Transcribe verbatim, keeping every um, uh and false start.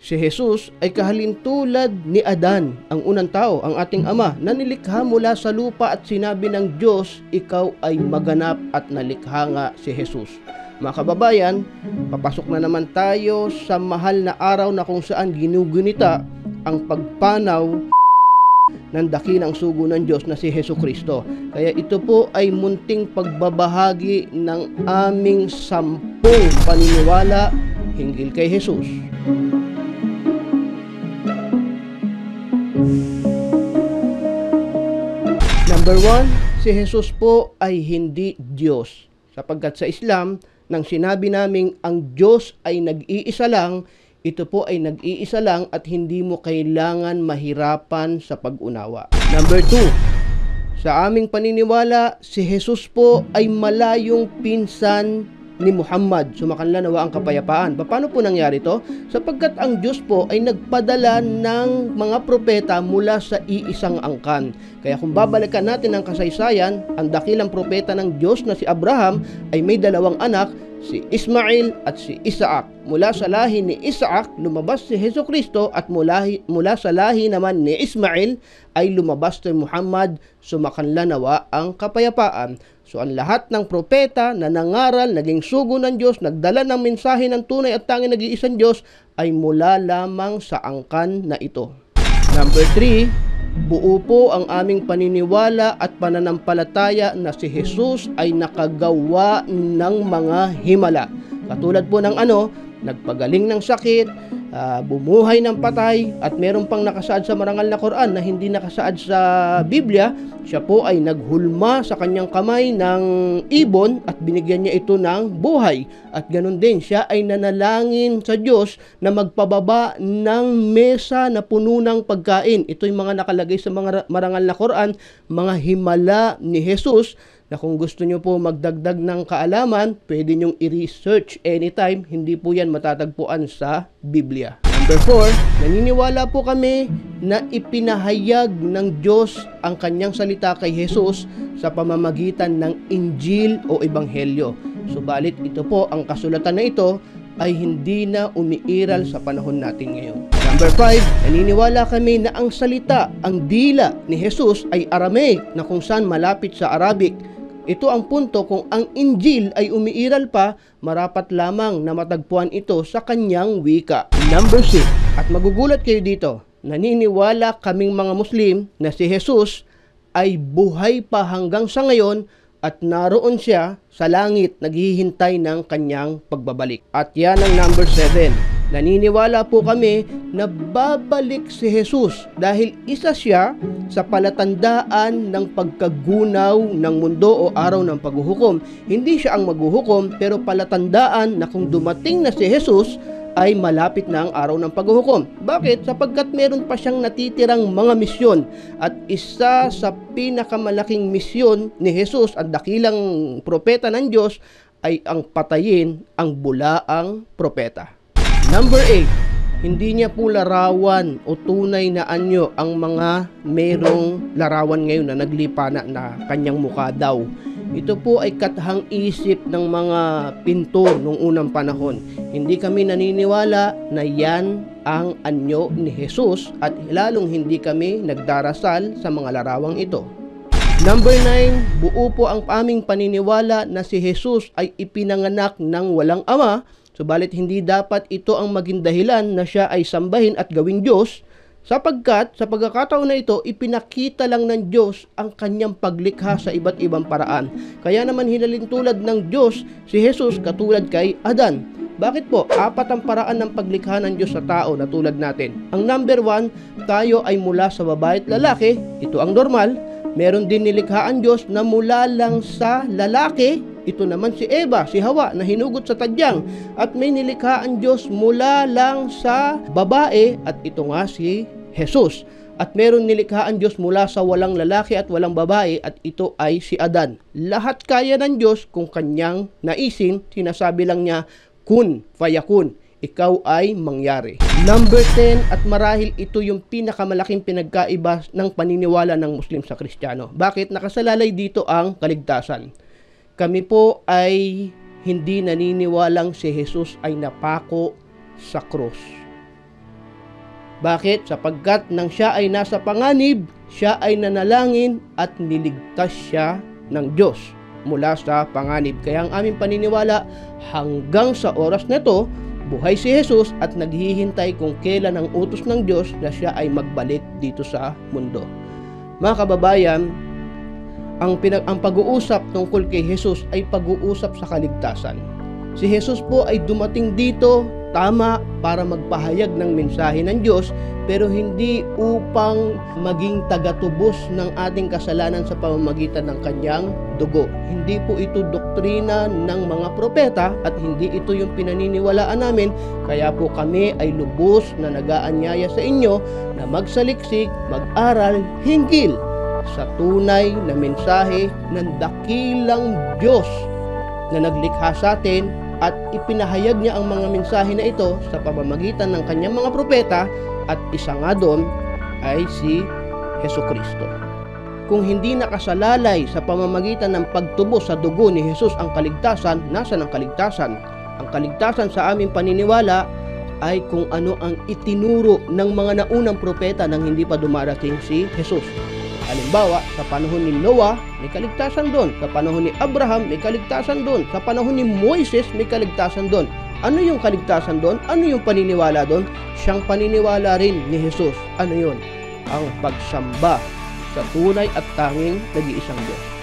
Si Jesus ay kahalintulad ni Adan, ang unang tao, ang ating ama, na nilikha mula sa lupa at sinabi ng Diyos, ikaw ay maganap at nalikha nga si Jesus. Mga kababayan, papasok na naman tayo sa mahal na araw na kung saan ginugunita ang pagpanaw ng dakilang sugo ng Diyos na si Jesucristo. Kaya ito po ay munting pagbabahagi ng aming sampung paniniwala hinggil kay Jesus. Number one, si Jesus po ay hindi Diyos. Sapagkat sa Islam, nang sinabi naming ang Diyos ay nag-iisa lang, ito po ay nag-iisa lang at hindi mo kailangan mahirapan sa pag-unawa. Number two, sa aming paniniwala, si Jesus po ay malayong pinsan ni Muhammad, sumakanla nawa ang kapayapaan. Paano po nangyari to? Sapagkat ang Diyos po ay nagpadala ng mga propeta mula sa iisang angkan. Kaya kung babalikan natin ang kasaysayan, ang dakilang propeta ng Diyos na si Abraham ay may dalawang anak, si Ismail at si Isaac. Mula sa lahi ni Isaac, lumabas si Jesucristo at mula, mula sa lahi naman ni Ismail ay lumabas si Muhammad, sumakanla nawa ang kapayapaan. So ang lahat ng propeta na nangaral, naging sugo ng Diyos, nagdala ng mensahe ng tunay at tanging nag-iisang Diyos ay mula lamang sa angkan na ito. Number three, buo po ang aming paniniwala at pananampalataya na si Jesus ay nakagawa ng mga himala. Katulad po ng ano, nagpagaling ng sakit, uh, bumuhay ng patay, at meron pang nakasaad sa marangal na Quran na hindi nakasaad sa Biblia. Siya po ay naghulma sa kanyang kamay ng ibon at binigyan niya ito ng buhay. At ganun din, siya ay nanalangin sa Diyos na magpababa ng mesa na puno ng pagkain. Ito yung mga nakalagay sa mga marangal na Quran, mga himala ni Jesus, na kung gusto nyo po magdagdag ng kaalaman, pwede nyong i-research anytime. Hindi po yan matatagpuan sa Biblia. Number four, naniniwala po kami na ipinahayag ng Diyos ang kanyang salita kay Jesus sa pamamagitan ng Injil o Ebanghelyo. Subalit ito po, ang kasulatan na ito ay hindi na umiiral sa panahon natin ngayon. Number five, naniniwala kami na ang salita, ang dila ni Jesus ay Aramaic na kung saan malapit sa Arabic. Ito ang punto, kung ang Injil ay umiiral pa, marapat lamang na matagpuan ito sa kanyang wika. Number six, at magugulat kayo dito, naniniwala kaming mga Muslim na si Jesus ay buhay pa hanggang sa ngayon at naroon siya sa langit naghihintay ng kanyang pagbabalik. At yan ang number seven. Naniniwala po kami na babalik si Jesus dahil isa siya sa palatandaan ng pagkagunaw ng mundo o araw ng paghuhukom. Hindi siya ang maghuhukom, pero palatandaan na kung dumating na si Jesus ay malapit na ang araw ng paghuhukom. Bakit? Sapagkat meron pa siyang natitirang mga misyon. At isa sa pinakamalaking misyon ni Jesus at dakilang propeta ng Diyos ay ang patayin ang bulaang propeta. Number eight, hindi niya po larawan o tunay na anyo ang mga merong larawan ngayon na naglipana na kanyang mukha daw. Ito po ay katahang isip ng mga pintor noong unang panahon. Hindi kami naniniwala na yan ang anyo ni Jesus at lalong hindi kami nagdarasal sa mga larawang ito. Number nine, buo po ang aming paniniwala na si Jesus ay ipinanganak ng walang ama. Subalit hindi dapat ito ang maging dahilan na siya ay sambahin at gawing Diyos, sapagkat sa pagkakataon na ito, ipinakita lang ng Diyos ang kanyang paglikha sa iba't ibang paraan. Kaya naman hinalintulad ng Diyos si Jesus katulad kay Adan. Bakit po? Apat ang paraan ng paglikha ng Diyos sa tao na tulad natin. Ang number one, tayo ay mula sa babae at lalaki. Ito ang normal. Meron din nilikha ang Diyos na mula lang sa lalaki. Ito naman si Eva, si Hawa na hinugot sa tadyang. At may nilikha ang Diyos mula lang sa babae at ito nga si Jesus. At meron nilikha ang Diyos mula sa walang lalaki at walang babae at ito ay si Adan. Lahat kaya ng Diyos kung kanyang naisin, sinasabi lang niya, kun, fayakun. Ikaw ay mangyari. Number ten, at marahil ito yung pinakamalaking pinagkaiba ng paniniwala ng Muslim sa Kristiyano. Bakit? Nakasalalay dito ang kaligtasan. Kami po ay hindi naniniwalang si Jesus ay napako sa krus. Bakit? Sapagkat nang siya ay nasa panganib, siya ay nanalangin at niligtas siya ng Diyos mula sa panganib. Kaya ang aming paniniwala, hanggang sa oras na ito, buhay si Jesus at naghihintay kung kailan ang utos ng Diyos na siya ay magbalik dito sa mundo. Mga kababayan, ang, pinag ang pag-uusap tungkol kay Jesus ay pag-uusap sa kaligtasan. Si Jesus po ay dumating dito, tama, para magpahayag ng mensahe ng Diyos, pero hindi upang maging tagatubos ng ating kasalanan sa pamamagitan ng kanyang dugo. Hindi po ito doktrina ng mga propeta at hindi ito yung pinaniniwalaan namin, kaya po kami ay lubos na nag-aanyaya sa inyo na magsaliksik, mag-aral hinggil sa tunay na mensahe ng dakilang Diyos na naglikha sa atin at ipinahayag niya ang mga mensahe na ito sa pamamagitan ng kanyang mga propeta, at isa nga doon ay si Hesukristo. Kung hindi nakasalalay sa pamamagitan ng pagtubos sa dugo ni Jesus ang kaligtasan, nasaan ang kaligtasan? Ang kaligtasan sa aming paniniwala ay kung ano ang itinuro ng mga naunang propeta nang hindi pa dumarating si Jesus. Halimbawa, sa panahon ni Noah, may kaligtasan doon. Sa panahon ni Abraham, may kaligtasan doon. Sa panahon ni Moises, may kaligtasan doon. Ano yung kaligtasan doon? Ano yung paniniwala doon? Siyang paniniwala rin ni Jesus. Ano yun? Ang pagsamba sa tunay at tanging nag-iisang Diyos.